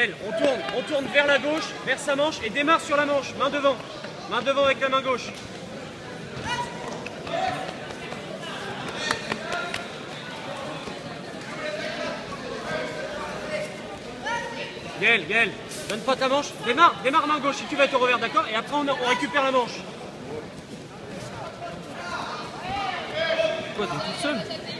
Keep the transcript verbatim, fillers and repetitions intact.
Gaël, on tourne, on tourne vers la gauche, vers sa manche et démarre sur la manche, main devant. Main devant avec la main gauche. Gaël, Gaël, donne pas ta manche, démarre, démarre main gauche si tu vas être au revers, d'accord? Et après on, on récupère la manche. Quoi, t'es toute seule?